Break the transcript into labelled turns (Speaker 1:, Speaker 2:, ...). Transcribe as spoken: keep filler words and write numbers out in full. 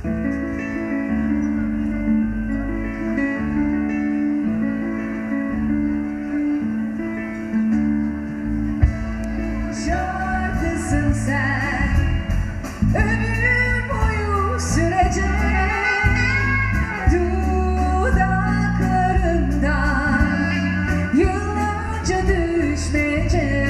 Speaker 1: Şarkısın sen, ömür boyu sürecek dudaklarından, yıllarca düşmeyecek.